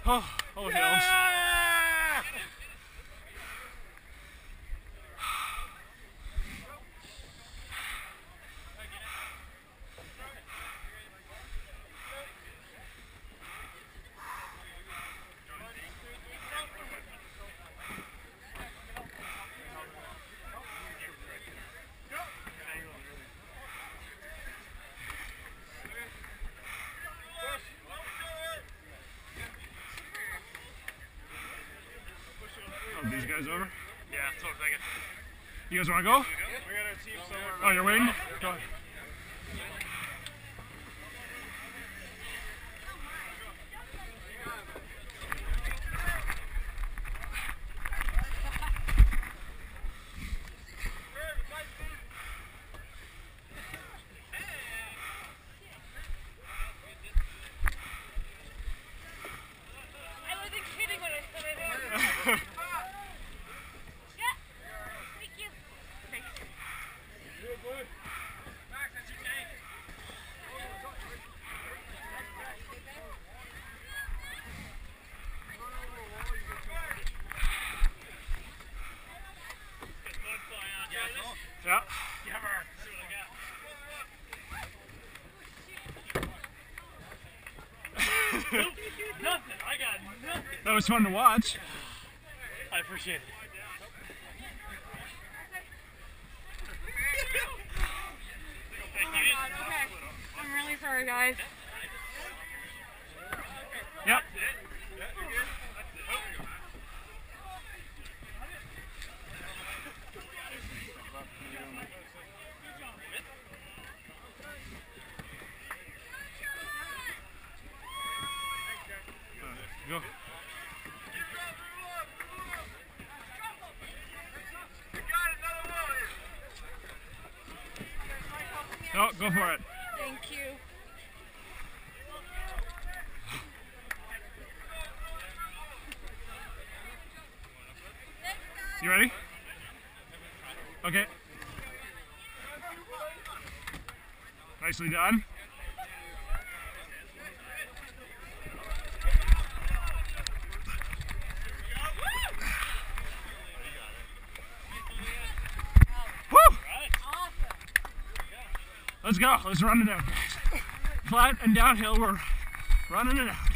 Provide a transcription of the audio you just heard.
Oh, hills. Oh, these guys over? Yeah, so second. You guys want to go? We got our team somewhere. Oh, you're waiting? Go ahead. Yeah. Nothing. I got nothing. That was fun to watch. I appreciate it. Okay. I'm really sorry, guys. Yep. Go. No, go for it. Thank you. You ready? Okay. Nicely done. Woo! Let's go. Let's run it out. Flat and downhill, we're running it out.